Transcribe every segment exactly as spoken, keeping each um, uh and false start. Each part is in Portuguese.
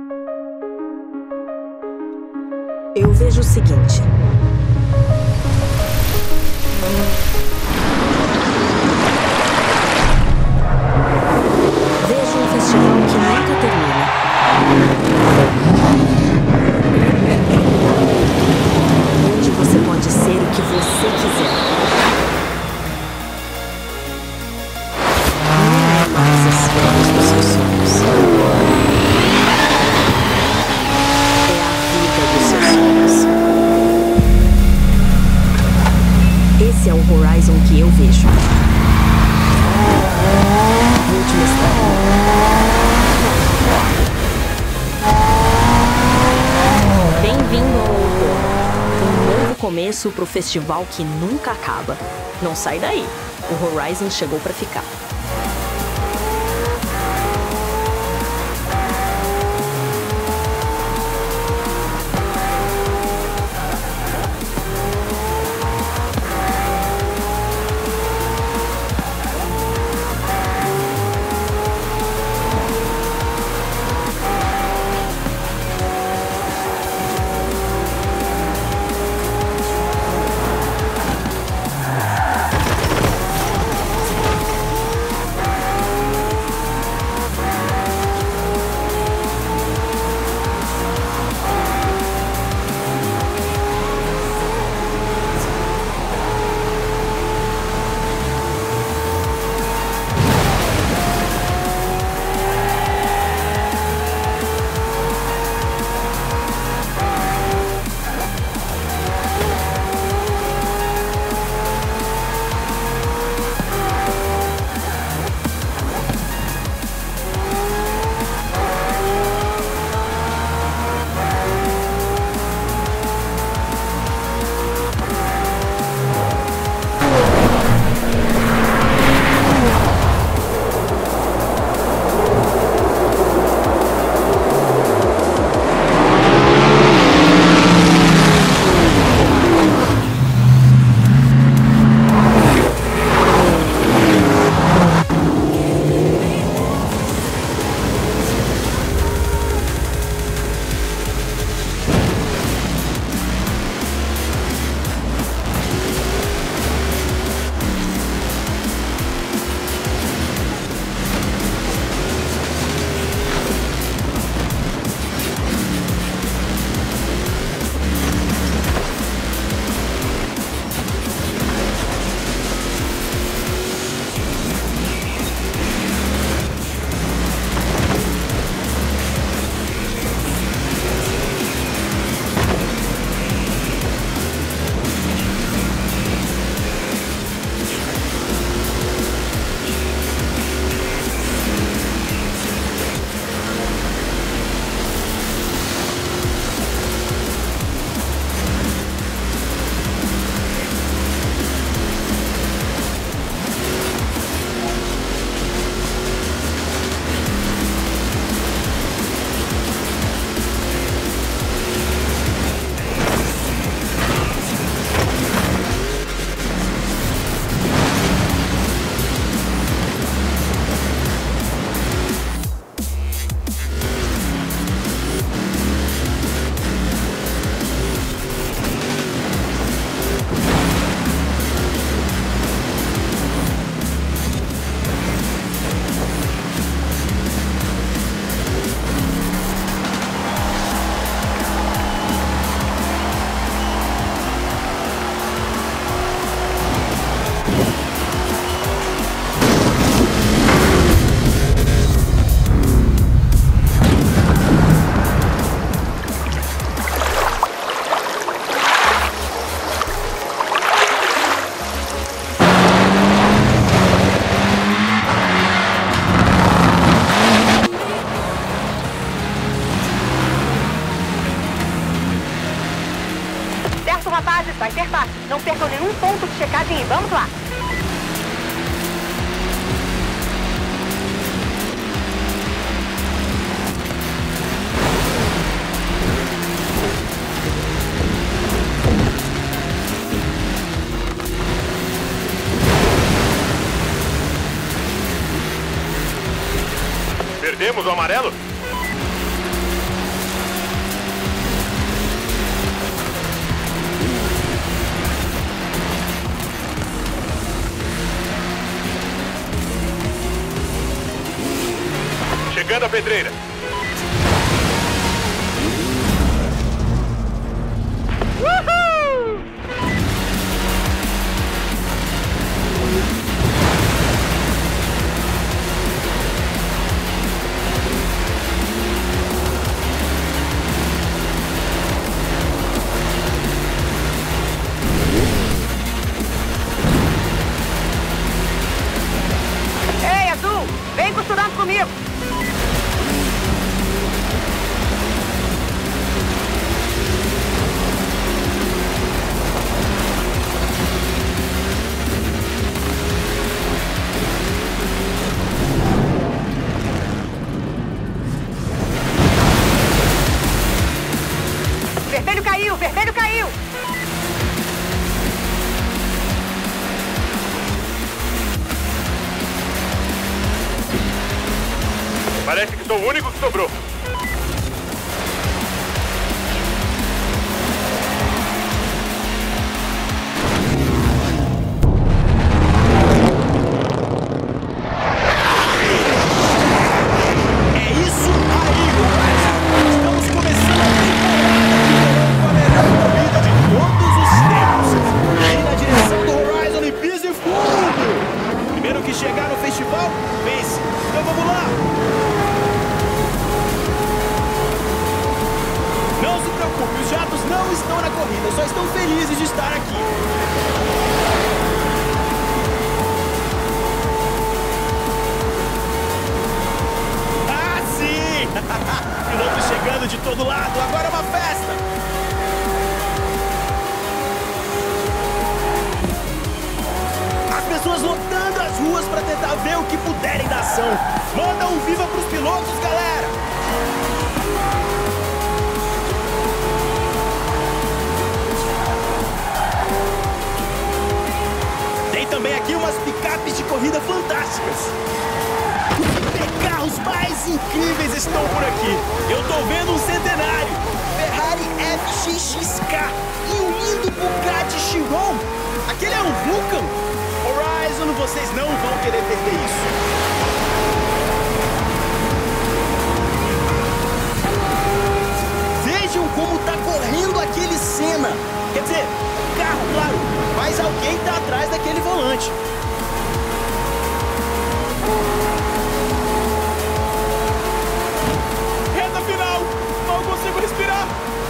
Eu vejo o seguinte. Vejo um festival que nunca termina. Onde você pode ser o que você quiser. Não é mais as férias dos seus sonhos. É a vida dos seus sonhos. Esse é o Horizon que eu vejo. Vou te mostrar. Bem-vindo ao outono. Um novo começo pro festival que nunca acaba. Não sai daí. O Horizon chegou pra ficar. Rapazes, vai ser fácil. Não percam nenhum ponto de checagem e vamos lá. Perdemos o amarelo? pedreira. Uhul! Ei, Azul! Vem costurando comigo! Vermelho caiu! Vermelho caiu! Parece que sou o único que sobrou. É isso aí, Horizon! Estamos começando a temporada com a melhor corrida de todos os tempos. E na direção do Horizon e piso e fundo! Primeiro que chegar no festival, vence. Então vamos lá! Não se preocupe, os jatos não estão na corrida, só estão felizes de estar aqui. Ah, sim! Pilotos chegando de todo lado, agora é uma festa! As pessoas lotando as ruas para tentar ver o que puderem da ação. Manda um viva pros pilotos, galera! Tem também aqui umas picapes de corrida fantásticas. Os carros mais incríveis estão por aqui. Eu tô vendo um centenário, Ferrari F X X K e um lindo Bugatti Chiron. Aquele é um Vulcan. Horizon, vocês não vão querer perder isso. Vejam como tá correndo aquele Senna. Quer dizer, carro, claro, mas alguém tá atrás daquele volante. Reta final! Não consigo respirar!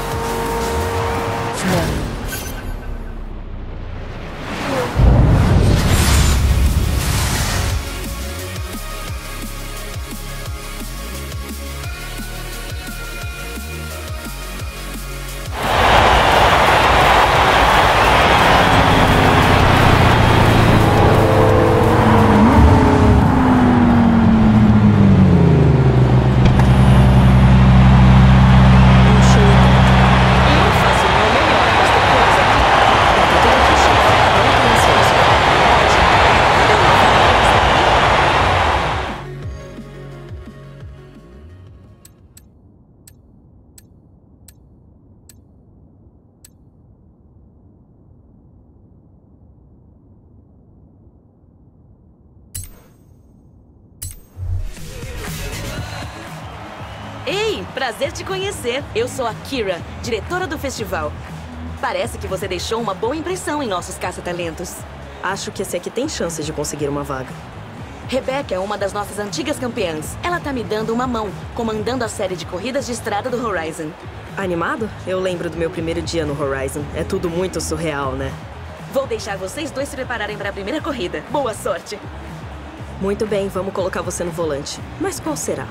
Ei, prazer te conhecer. Eu sou a Kira, diretora do festival. Parece que você deixou uma boa impressão em nossos caça-talentos. Acho que esse aqui tem chance de conseguir uma vaga. Rebecca é uma das nossas antigas campeãs. Ela tá me dando uma mão, comandando a série de corridas de estrada do Horizon. Animado? Eu lembro do meu primeiro dia no Horizon. É tudo muito surreal, né? Vou deixar vocês dois se prepararem para a primeira corrida. Boa sorte! Muito bem, vamos colocar você no volante. Mas qual será?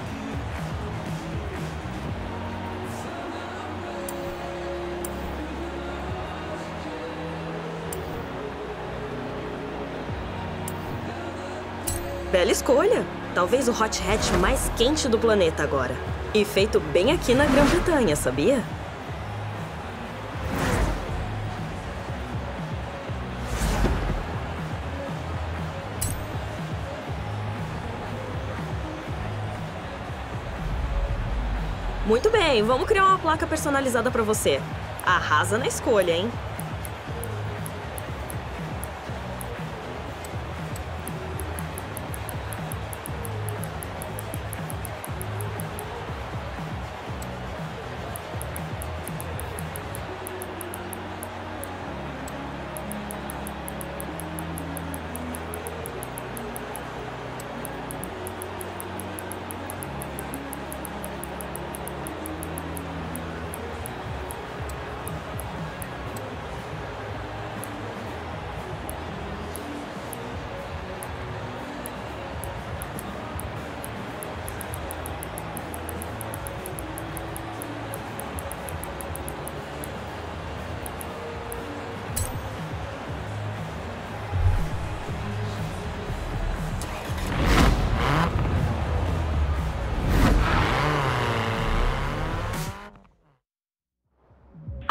Bela escolha! Talvez o hot hatch mais quente do planeta agora. E feito bem aqui na Grã-Bretanha, sabia? Muito bem, vamos criar uma placa personalizada pra você. Arrasa na escolha, hein?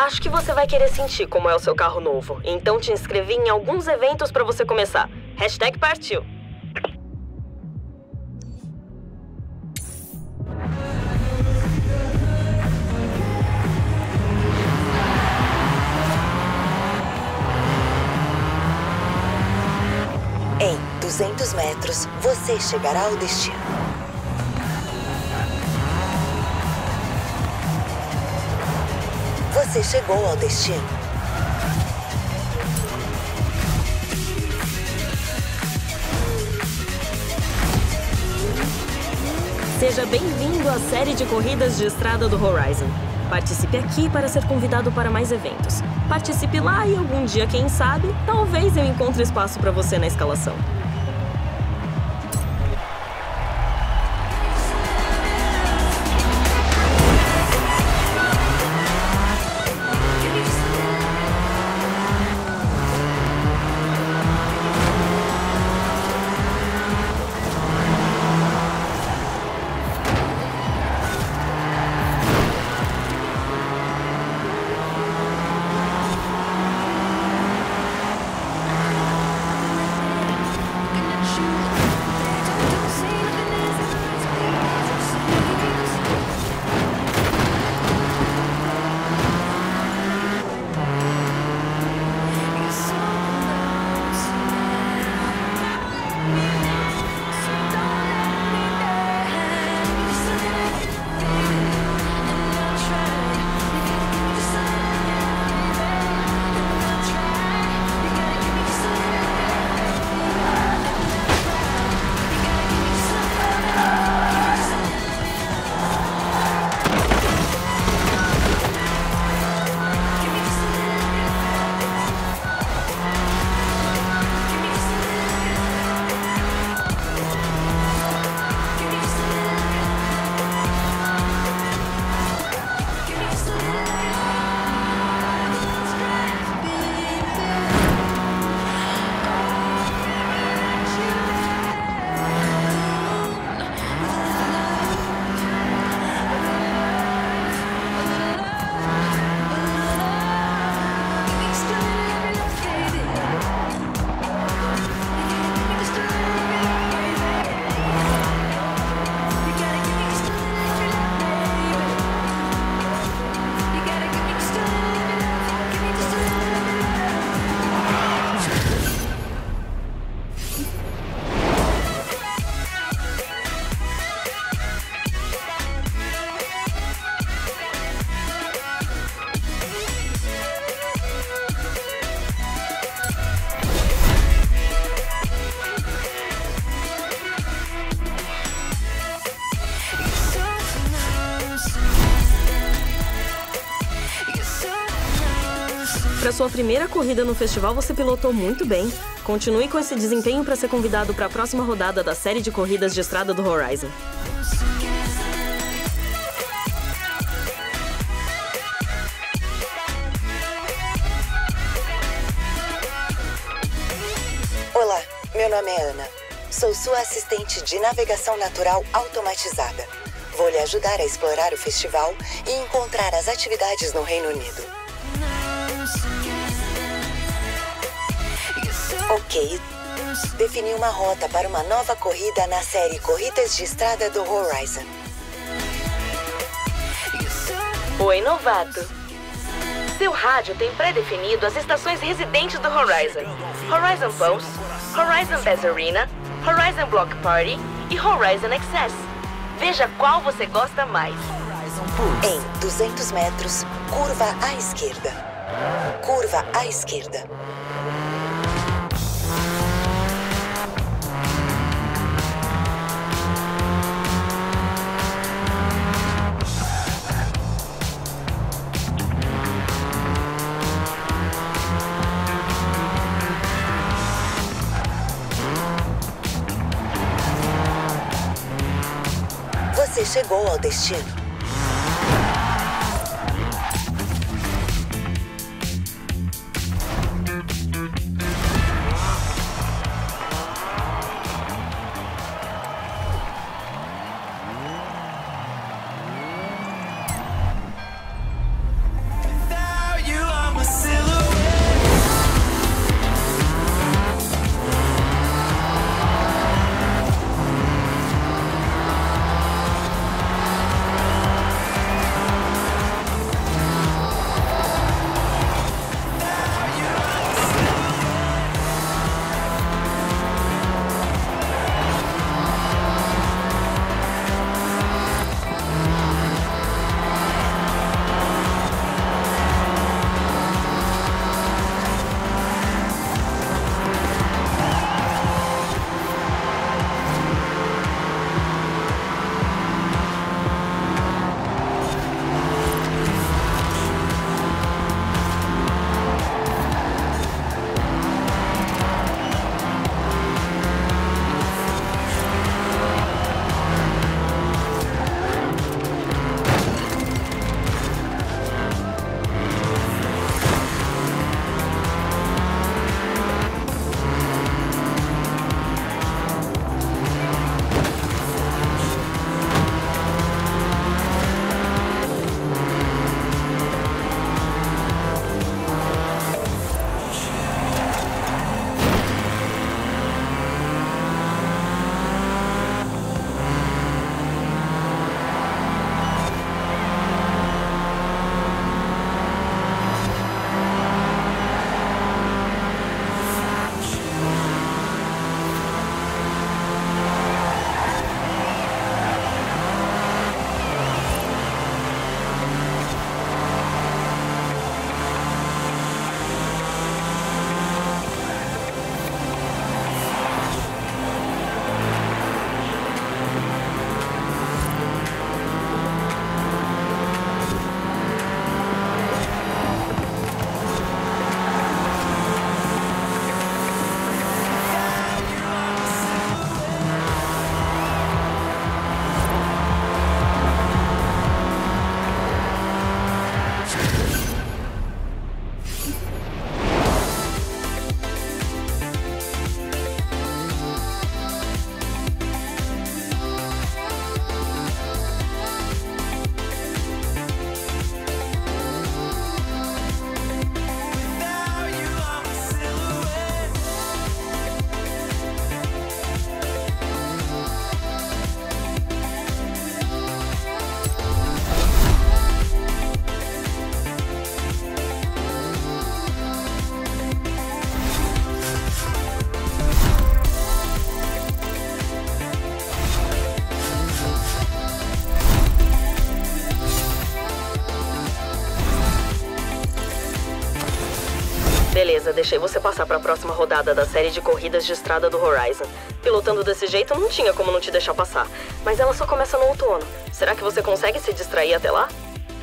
Acho que você vai querer sentir como é o seu carro novo. Então te inscrevi em alguns eventos pra você começar. Hashtag partiu. Em duzentos metros, você chegará ao destino. Você chegou ao destino. Seja bem-vindo à série de corridas de estrada do Horizon. Participe aqui para ser convidado para mais eventos. Participe lá e algum dia, quem sabe, talvez eu encontre espaço para você na escalação. Para sua primeira corrida no festival, você pilotou muito bem. Continue com esse desempenho para ser convidado para a próxima rodada da série de corridas de estrada do Horizon. Olá, meu nome é Ana. Sou sua assistente de navegação natural automatizada. Vou lhe ajudar a explorar o festival e encontrar as atividades no Reino Unido. Ok. Defini uma rota para uma nova corrida na série Corridas de Estrada do Horizon. Oi, novato. Seu rádio tem pré-definido as estações residentes do Horizon. Horizon Pulse, Horizon Bass Arena, Horizon Block Party e Horizon Access. Veja qual você gosta mais. Em duzentos metros, curva à esquerda. Curva à esquerda. Você chegou ao destino. Beleza, deixei você passar para a próxima rodada da série de corridas de estrada do Horizon. Pilotando desse jeito, não tinha como não te deixar passar. Mas ela só começa no outono. Será que você consegue se distrair até lá?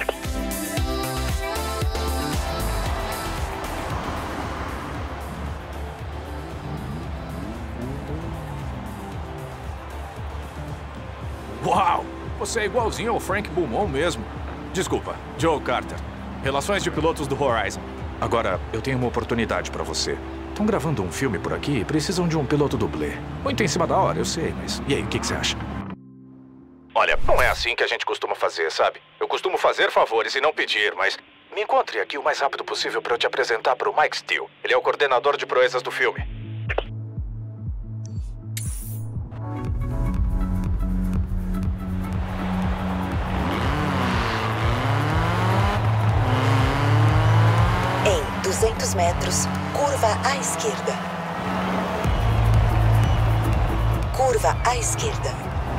Uau! Você é igualzinho ao Frank Beaumont mesmo. Desculpa, Joe Carter. Relações de pilotos do Horizon. Agora, eu tenho uma oportunidade pra você. Estão gravando um filme por aqui e precisam de um piloto dublê. Muito em cima da hora, eu sei, mas... E aí, o que, que você acha? Olha, não é assim que a gente costuma fazer, sabe? Eu costumo fazer favores e não pedir, mas... Me encontre aqui o mais rápido possível pra eu te apresentar pro Mike Steele. Ele é o coordenador de proezas do filme. duzentos metros, curva à esquerda. Curva à esquerda.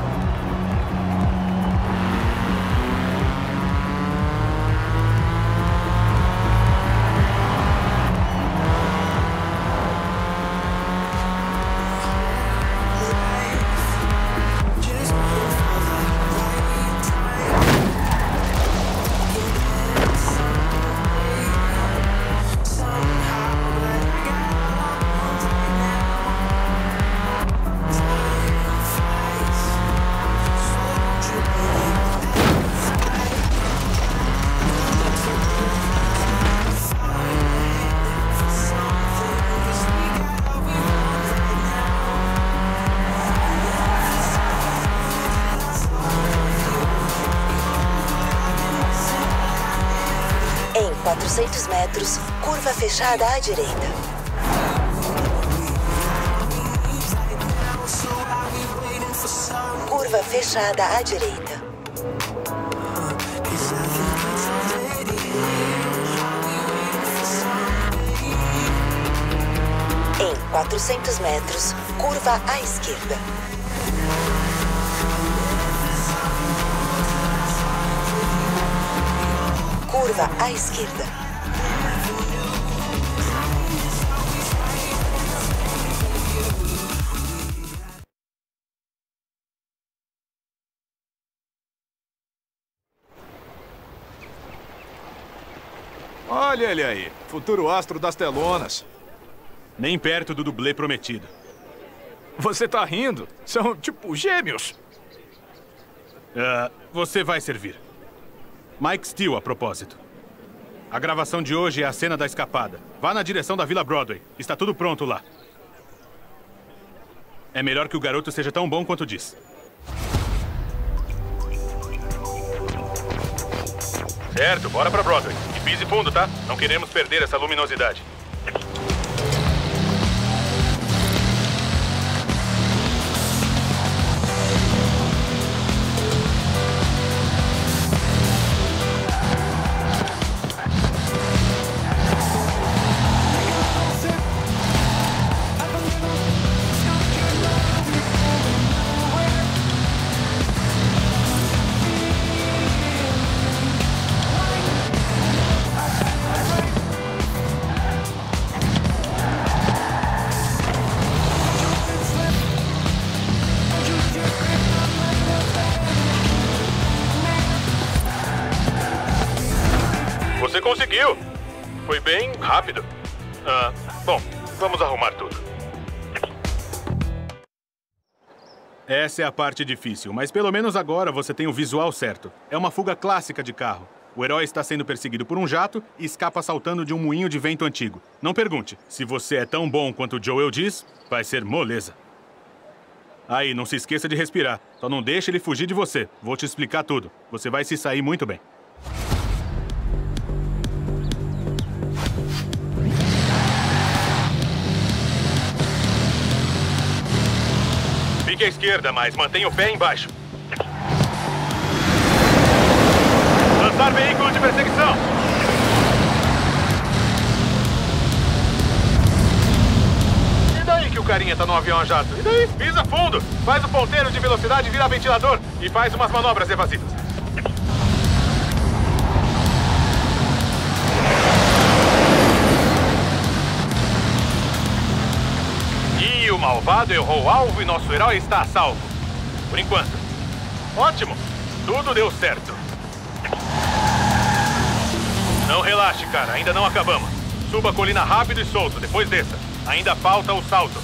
quatrocentos metros, curva fechada à direita. Curva fechada à direita. Em quatrocentos metros, curva à esquerda. Curva à esquerda. Olha ele aí, futuro astro das telonas. Nem perto do dublê prometido. Você tá rindo? São, tipo, gêmeos. Uh, você vai servir. Mike Steele, a propósito. A gravação de hoje é a cena da escapada. Vá na direção da Vila Broadway. Está tudo pronto lá. É melhor que o garoto seja tão bom quanto diz. Certo, bora pra Broadway. E pise fundo, tá? Não queremos perder essa luminosidade. Você conseguiu! Foi bem rápido. Ah, bom, vamos arrumar tudo. Essa é a parte difícil, mas pelo menos agora você tem o visual certo. É uma fuga clássica de carro. O herói está sendo perseguido por um jato e escapa saltando de um moinho de vento antigo. Não pergunte. Se você é tão bom quanto o Joel diz, vai ser moleza. Aí, não se esqueça de respirar. Só não deixe ele fugir de você. Vou te explicar tudo. Você vai se sair muito bem. Fique à esquerda, mas mantenha o pé embaixo. Lançar veículo de perseguição. E daí que o carinha tá no avião a jato? E daí? Pisa fundo. Faz o ponteiro de velocidade virar ventilador e faz umas manobras evasivas. o malvado errou o alvo e nosso herói está a salvo. Por enquanto. Ótimo! Tudo deu certo. Não relaxe, cara. Ainda não acabamos. Suba a colina rápido e solto. Depois desça. Ainda falta o salto.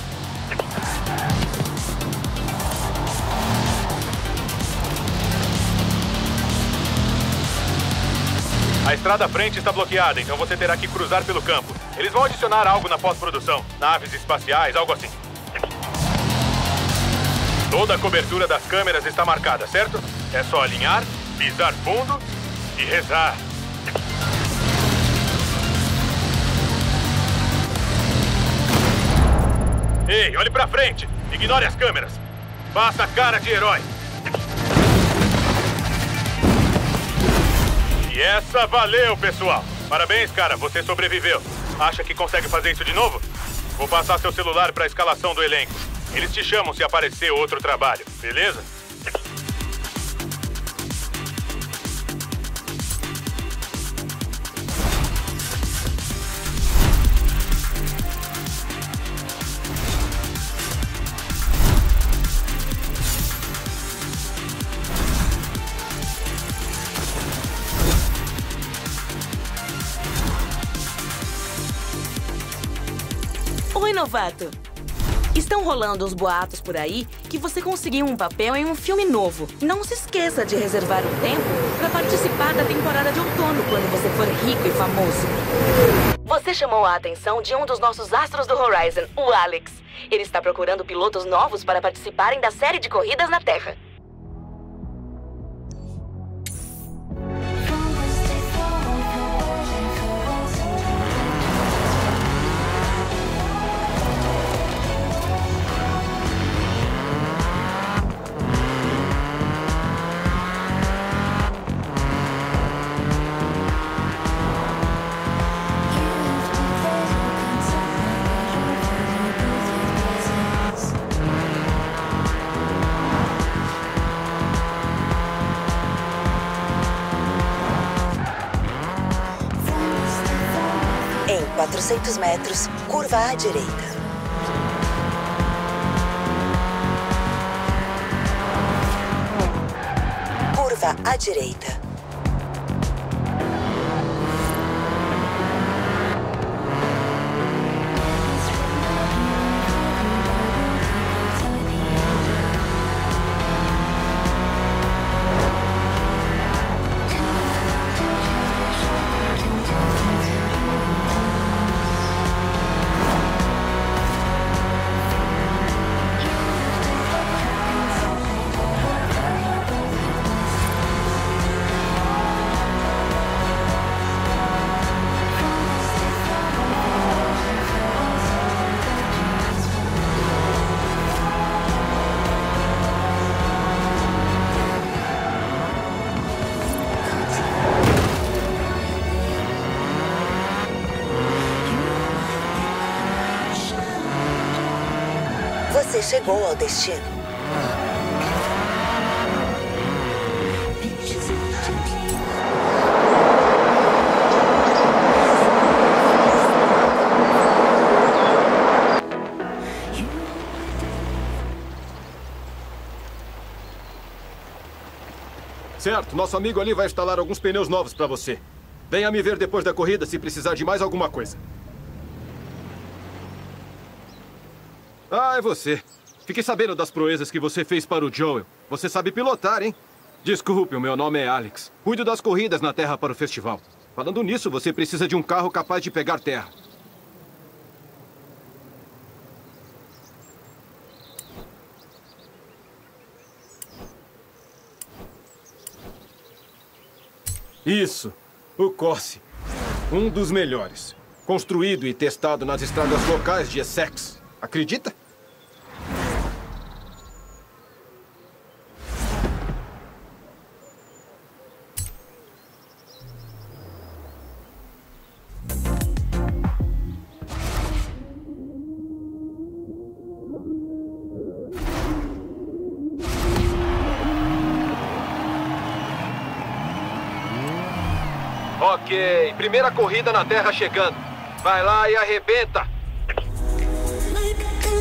A estrada à frente está bloqueada, então você terá que cruzar pelo campo. Eles vão adicionar algo na pós-produção. Naves espaciais, algo assim. Toda a cobertura das câmeras está marcada, certo? É só alinhar, pisar fundo e rezar. Ei, olhe pra frente! Ignore as câmeras! Faça a cara de herói! E essa valeu, pessoal! Parabéns, cara, você sobreviveu. Acha que consegue fazer isso de novo? Vou passar seu celular pra escalação do elenco. Eles te chamam se aparecer outro trabalho, beleza? Oi, novato. Estão rolando os boatos por aí que você conseguiu um papel em um filme novo. Não se esqueça de reservar um tempo para participar da temporada de outono quando você for rico e famoso. Você chamou a atenção de um dos nossos astros do Horizon, o Alex. Ele está procurando pilotos novos para participarem da série de corridas na Terra. quatrocentos metros, curva à direita. Curva à direita. Você chegou ao destino. Certo, nosso amigo ali vai instalar alguns pneus novos para você. Venha me ver depois da corrida se precisar de mais alguma coisa. Ah, é você. Fiquei sabendo das proezas que você fez para o Joel. Você sabe pilotar, hein? Desculpe, o meu nome é Alex. Cuido das corridas na Terra para o festival. Falando nisso, você precisa de um carro capaz de pegar terra. Isso, o Corse. Um dos melhores. Construído e testado nas estradas locais de Essex. Acredita? Ok, primeira corrida na Terra chegando. Vai lá e arrebenta!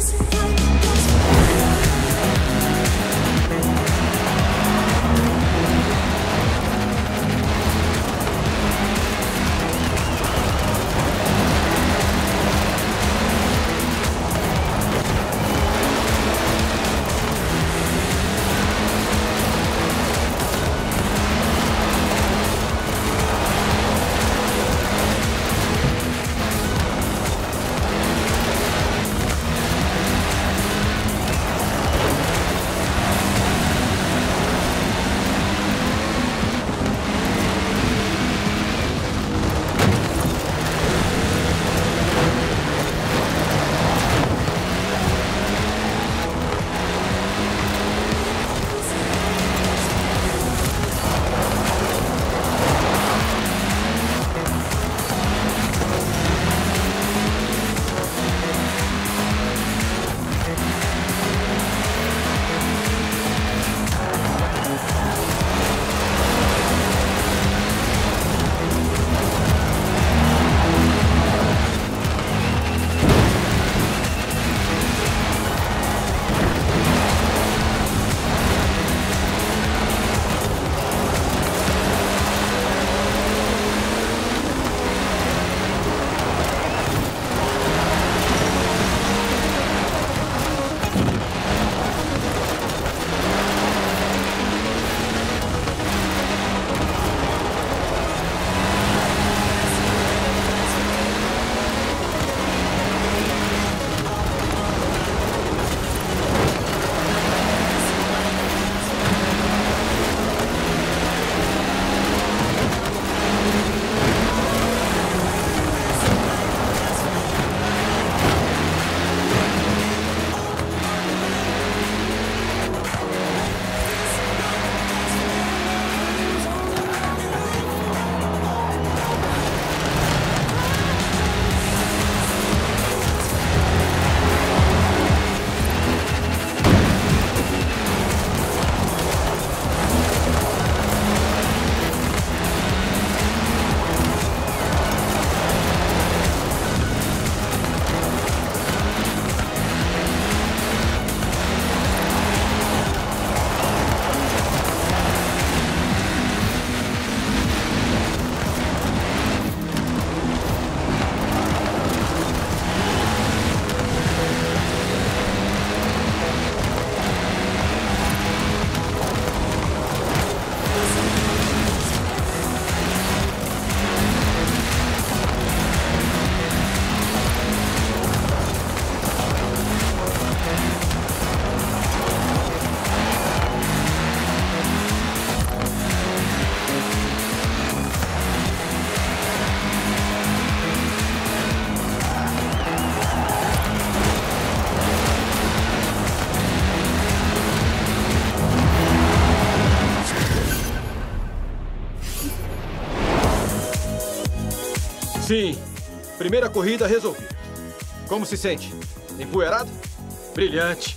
Sim. Primeira corrida resolvida. Como se sente? Empoeirado? Brilhante.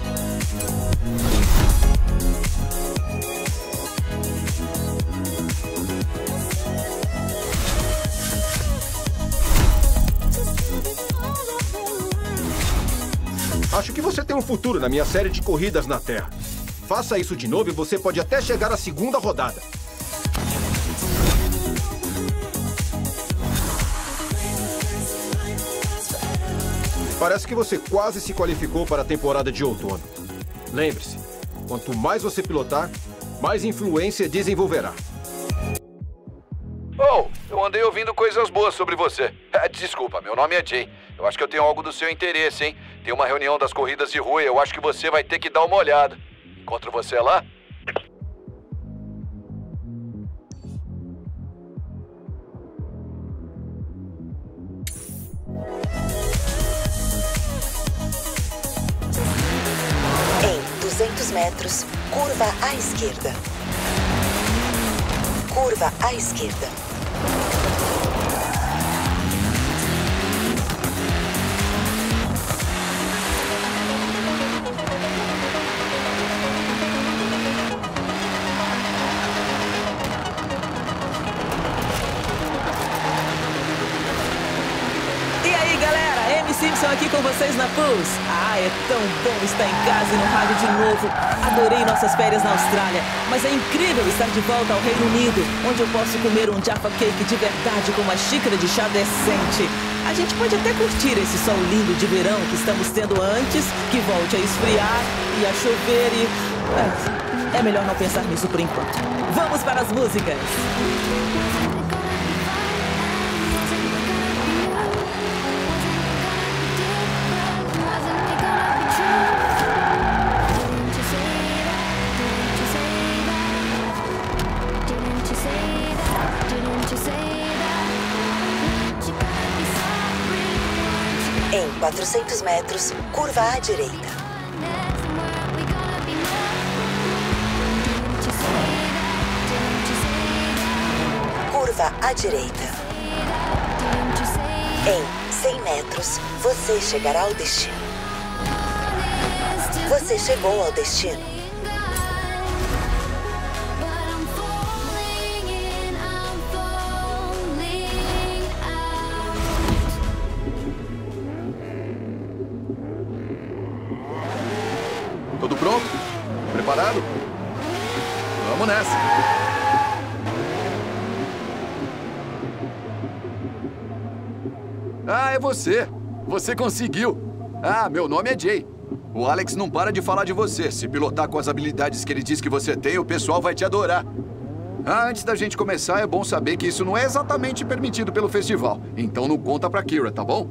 Acho que você tem um futuro na minha série de corridas na Terra. Faça isso de novo e você pode até chegar à segunda rodada. Parece que você quase se qualificou para a temporada de outono. Lembre-se, quanto mais você pilotar, mais influência desenvolverá. Oh, eu andei ouvindo coisas boas sobre você. É, desculpa, meu nome é Jay. Eu acho que eu tenho algo do seu interesse, hein? Tem uma reunião das corridas de rua e eu acho que você vai ter que dar uma olhada. Encontro você lá? Em duzentos metros, curva à esquerda. Curva à esquerda. E aí, galera, M Simpson aqui com vocês na Pulse. Ah, é tão bom estar em casa e no rádio de novo. Adorei nossas férias na Austrália, mas é incrível estar de volta ao Reino Unido, onde eu posso comer um Jaffa Cake de verdade com uma xícara de chá decente. A gente pode até curtir esse sol lindo de verão que estamos tendo antes que volte a esfriar e a chover e... É, é melhor não pensar nisso por enquanto. Vamos para as músicas! Em quatrocentos metros, curva à direita. Curva à direita. Em cem metros, você chegará ao destino. Você chegou ao destino. Tudo pronto? Preparado? Vamos nessa! Ah, é você! Você conseguiu! Ah, meu nome é Jay. O Alex não para de falar de você. Se pilotar com as habilidades que ele diz que você tem, o pessoal vai te adorar. Ah, antes da gente começar, é bom saber que isso não é exatamente permitido pelo festival. Então não conta pra Kira, tá bom?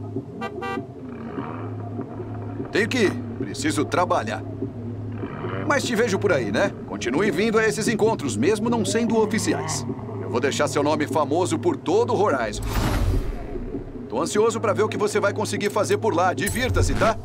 Tenho que ir. Preciso trabalhar. Mas te vejo por aí, né? Continue vindo a esses encontros, mesmo não sendo oficiais. Eu vou deixar seu nome famoso por todo o Horizon. Tô ansioso pra ver o que você vai conseguir fazer por lá. Divirta-se, tá?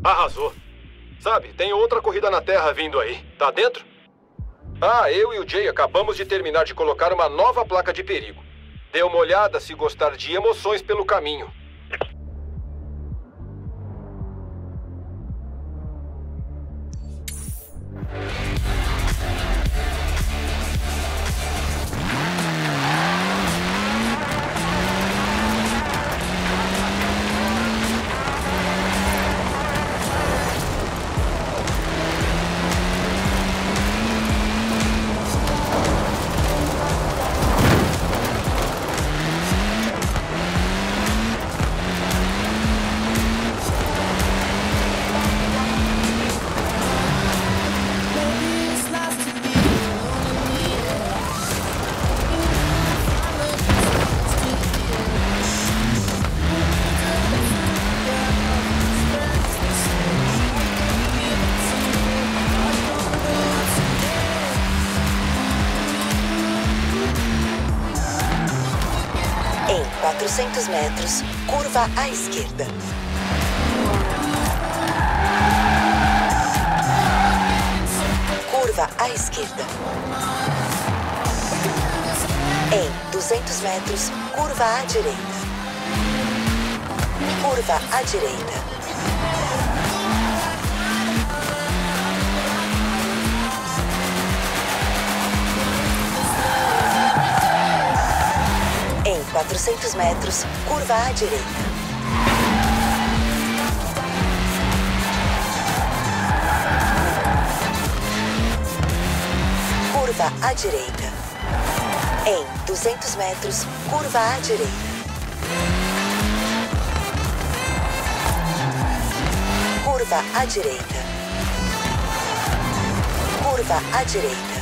Arrasou. Sabe, tem outra corrida na Terra vindo aí. Tá dentro? Ah, eu e o Jay acabamos de terminar de colocar uma nova placa de perigo. Dê uma olhada se gostar de emoções pelo caminho. quatrocentos metros, curva à esquerda. Curva à esquerda. Em duzentos metros, curva à direita. Curva à direita. quatrocentos metros, curva à direita. Curva à direita. Em duzentos metros, curva à direita. Curva à direita. Curva à direita.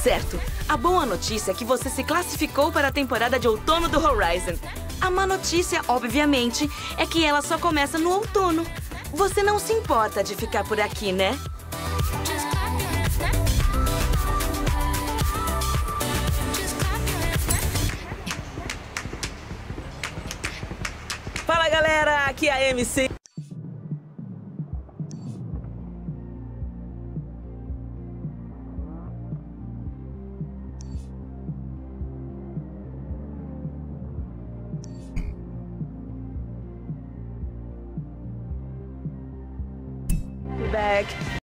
certo. A boa notícia é que você se classificou para a temporada de outono do Horizon. A má notícia, obviamente, é que ela só começa no outono. Você não se importa de ficar por aqui, né? Fala, galera! Aqui é a M C. Back.